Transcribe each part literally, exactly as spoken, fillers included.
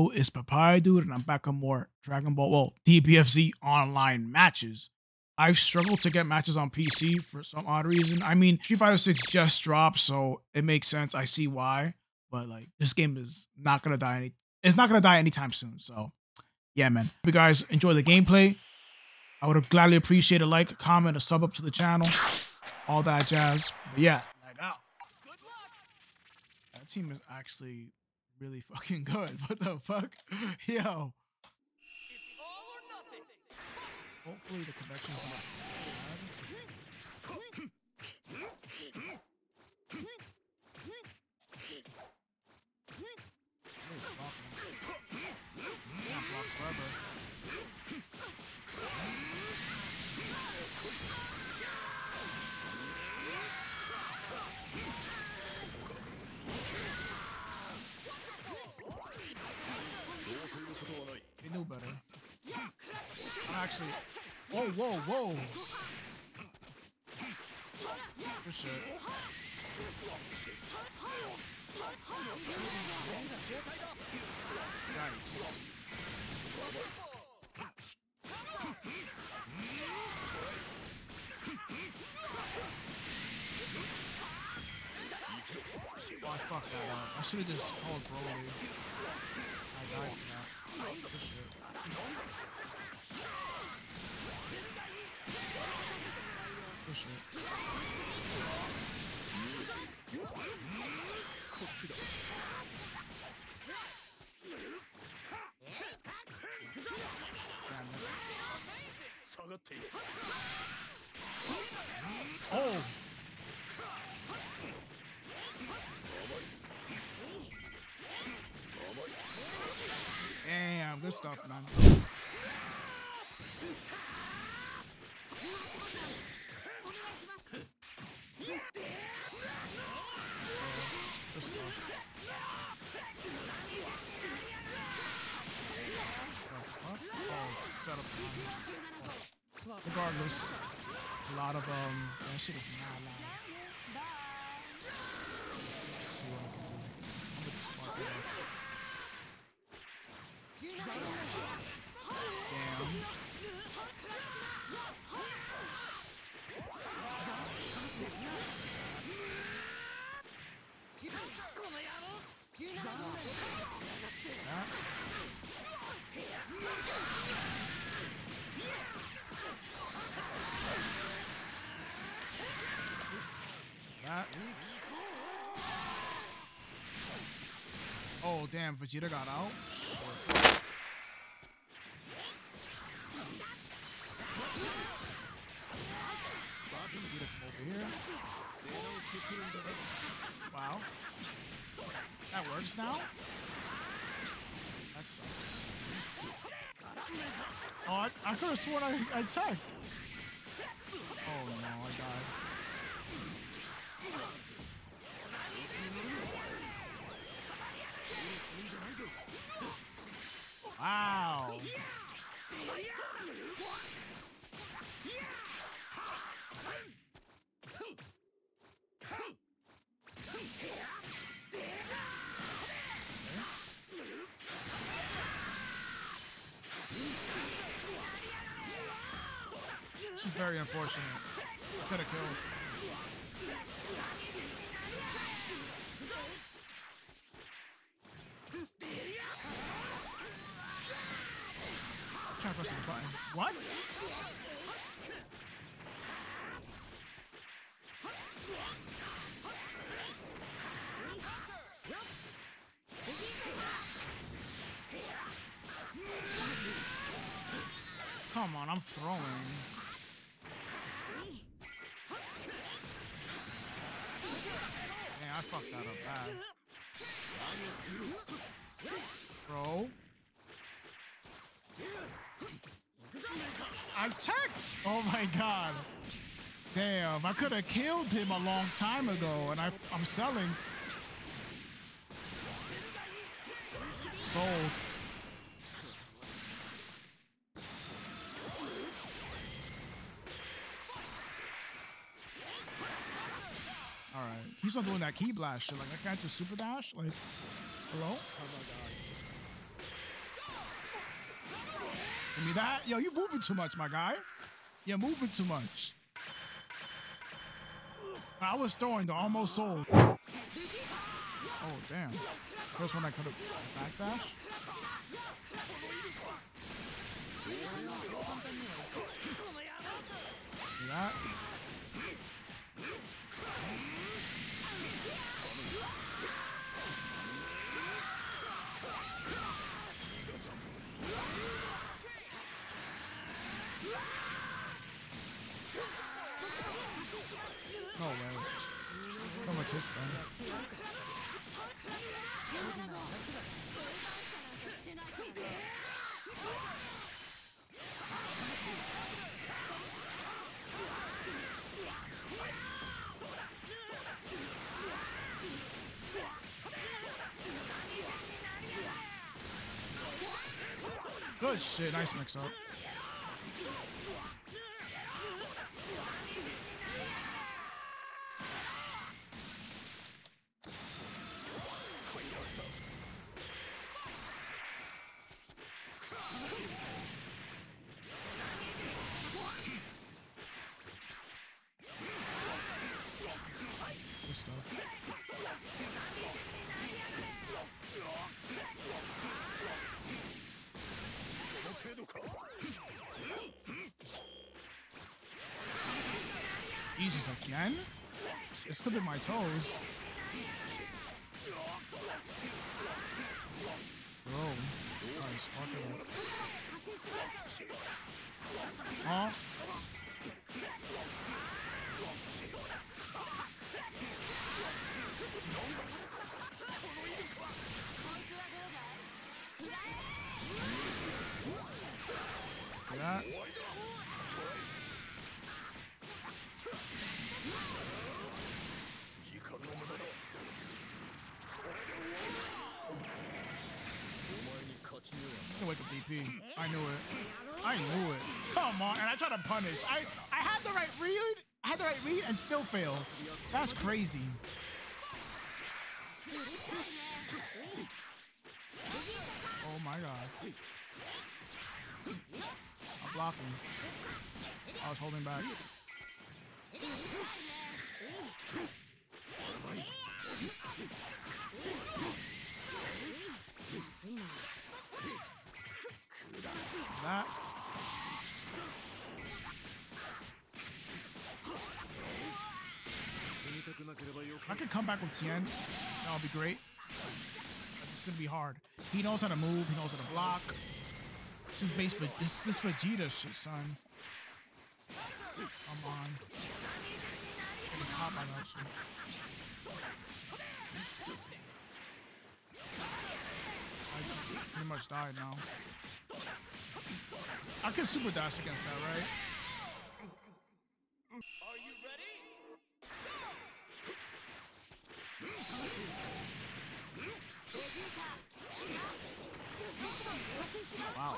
Yo, it's PapayaDood, and I'm back on more Dragon Ball, well, D B F Z online matches. I've struggled to get matches on P C for some odd reason. I mean, Street Fighter six just dropped, so it makes sense. I see why, but like this game is not gonna die any. It's not gonna die anytime soon. So, yeah, man. If you guys enjoy the gameplay, I would gladly appreciate a like, a comment, a sub up to the channel, all that jazz. But yeah, like out. That team is actually really fucking good. What the fuck? Yo. Hopefully the connection's not bad. Can't block forever. They knew better. I'm actually. Whoa, whoa, whoa. Good shit. Yikes. Oh, I fucked that up. I should have just called Broly. I died for that. Good shit. Good shit. Oh! Damn, good stuff, man. Good stuff. Oh, fuck? Oh, set up time. Oh. Regardless, a lot of, um, that shit is not loud. Let's see what I can do. I'm gonna just spark it up. Damn. That. Oh, damn, Vegeta got out. Shit. Vegeta come over here. Wow. That works now? That sucks. Oh, I, I could have sworn I, I tagged. Oh no, I died. Wow. This is very unfortunate. Could have killed. I'm trying to press the button. What? Come on, I'm throwing. Man, I fucked that up bad. Bro. I tagged. Oh my god. Damn, I could have killed him a long time ago, and I, I'm selling. Sold. Alright, he's not doing that key blast shit. Like, I can't just super dash. Like, hello? Oh my god. Give me that. Yo, you moving too much, my guy. You're moving too much. I was throwing the almost sold. Oh, damn. First one I could have backdash. Do that. No way. So much hits then. Good shit. Nice mix up. Good stuff. Easy's again? It's clipping my toes. Bro. Alright, spark it up. Huh? Yeah. He's gonna wake up D P. I knew it. I knew it. Come on, and I tried to punish. I I had the right read. I had the right read and still failed. That's crazy. Oh my god. I'm blocking. I was holding back. That. I could come back with Tien. That would be great. This would be hard. He knows how to move. He knows how to block. This is base for this. This Vegeta shit, son. Come on. Getting caught by that shit. I pretty much died now. I can super dash against that, right? Are you ready? Wow.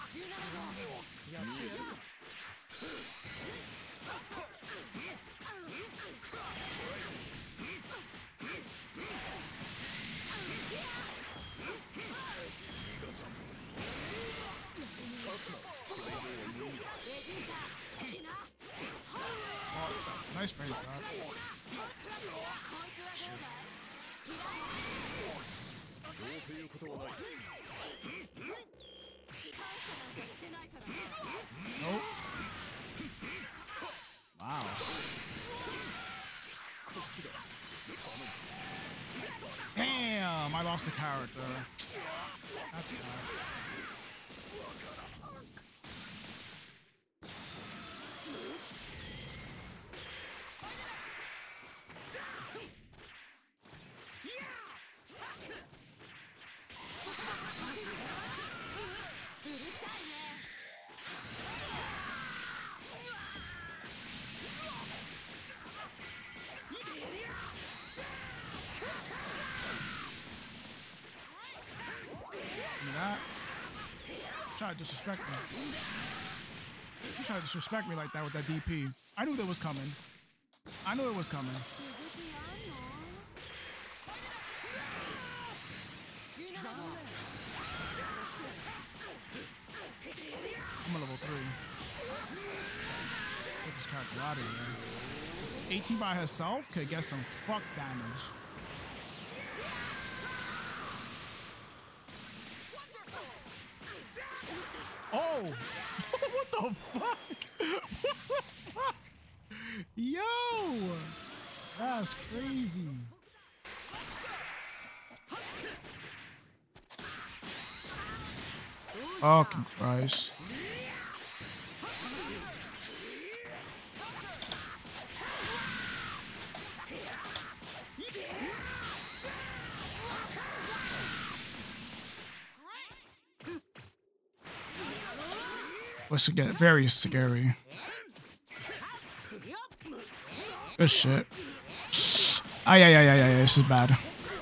Oh, nice frame shot. Shit. Nope. Wow. Damn, I lost the character. That's sad. That. Try to disrespect me. You try to disrespect me like that with that D P. I knew that was coming. I knew it was coming. I'm at level three. Get this character out of here. This eighteen by herself could get some fuck damage. Oh! What the fuck? What the fuck? Yo! That's crazy. Fucking Christ. What's it get? Very scary. Good shit. Ay, ay, ay, ay, ay, this is bad.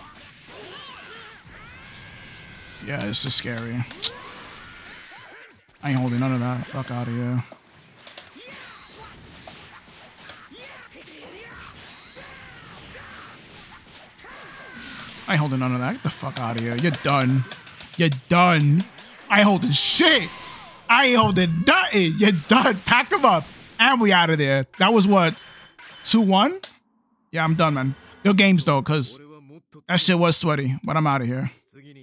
Yeah, this is scary. I ain't holding none of that. Fuck out of here. I ain't holding none of that. Get the fuck out of here. You're done. You're done. I ain't holding shit. I ain't holding nothing. You're done. Pack them up. And we out of there. That was what? two one? Yeah, I'm done, man. Good games, though, because that shit was sweaty. But I'm out of here.